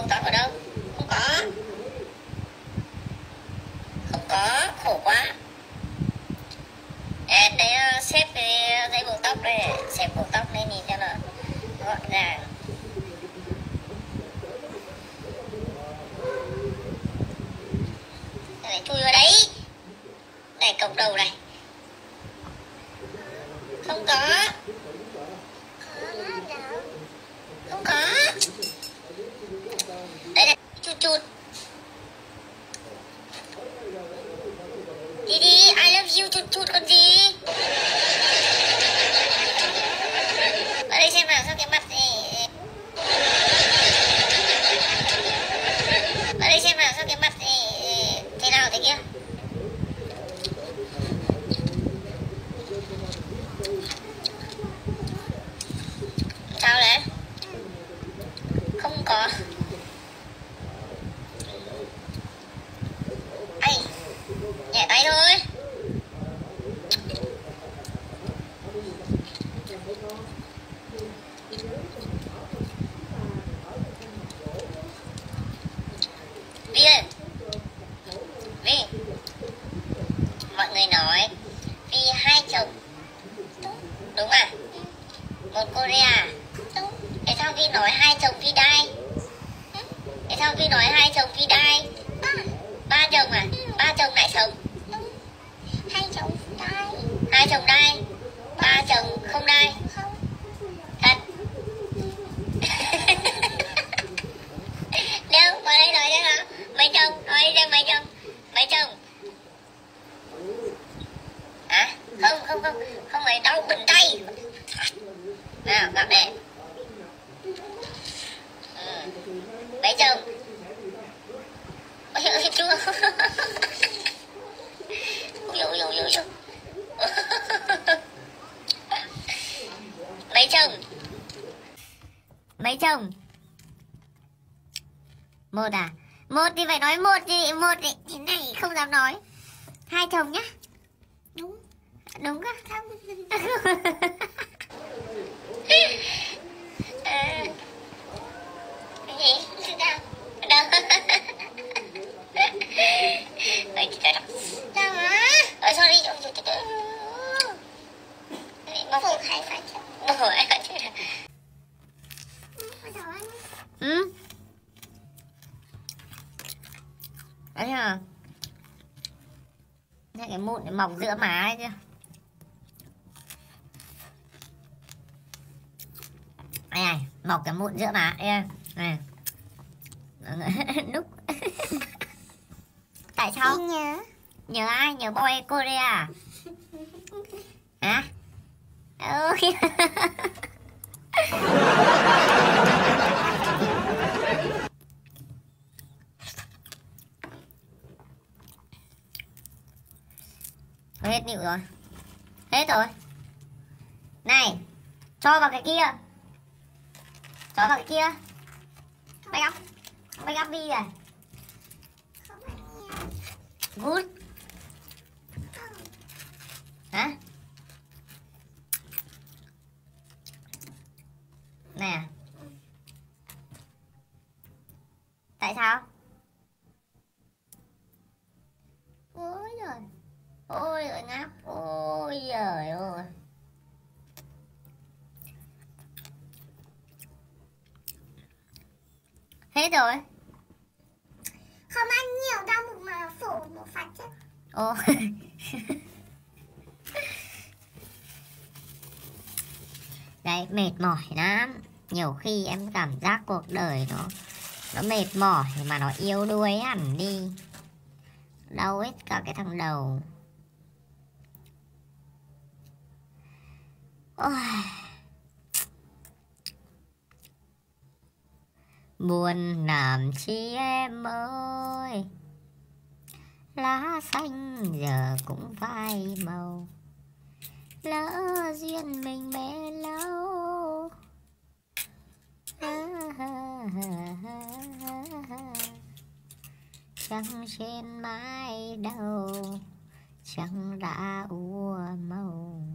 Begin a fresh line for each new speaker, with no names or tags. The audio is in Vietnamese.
Công tắc ở đâu? Không có. Không có, khổ quá. Em đấy xếp cái dây buộc tóc đây, xếp buộc tóc lên nhìn cho nó gọn gàng. Này chui vào đấy. Này cộc đầu này. Không có. Không có. Đấy này, chụt chụt. Đi đi, I love you chụt chụt còn gì. Ở đây xem nào, sao cái mặt này. Ở đây xem nào, sao cái mặt này thế nào thế kia. Sao đấy? Không có. Ai, nhẹ tay thôi. Vi ơi, Vi, mọi người nói Vi hai chồng. Đúng à? Một Korea. Tại sao Vi nói hai chồng Vi đai? Tại sao Vi nói hai chồng Vi đai? Ba chồng à? Ba chồng lại chồng. Hai chồng đai. Hai chồng đai. Ba chồng không đai. Thật. Đâu, vào đây nói cho nó. Mấy chồng, nói đi xem mấy chồng. Mấy chồng. Hả? Không, không, không. Không phải đau bẩn tay. Nào, gặp đây. Mấy chồng. Ôi ơi, chua. Ôi ôi ôi ôi. Mấy chồng. Mấy chồng. Một à? Một thì phải nói một thì một thì thế này không dám nói. Hai chồng nhá. Đúng. Đúng á. Cái gì? Đâu? Đâu? Ôi trời đất. Đâu á? Ôi sorry. Một hai phải chứ. Một hai phải chứ. Ừ. Đấy à? Cái mụn này mọc giữa má ấy chứ. Đây này, mọc cái mụn giữa má. Đây này. Núc. Tại sao?
Nhớ.
Nhớ ai? Nhớ boy Korea. Hả? Ừ. Hết nịu rồi. Hết rồi. Này, cho vào cái kia. Cho vào cái kia. Make up Vi này. Good. Hả? Nè. Tại sao? Ôi giời. Ôi giời ngáp. Ôi giời ơi. Hết rồi.
Không ăn nhiều đâu mà phổi một phát chứ.
Ồ. Đấy, mệt mỏi lắm. Nhiều khi em cảm giác cuộc đời nó mệt mỏi mà nó yếu đuối hẳn đi. Đau hết cả cái thằng đầu. Ôi. Buồn làm chi em ơi. Lá xanh giờ cũng phai màu. Lỡ duyên mình bé lâu. Trăng trên mái đầu, trăng đã úa màu.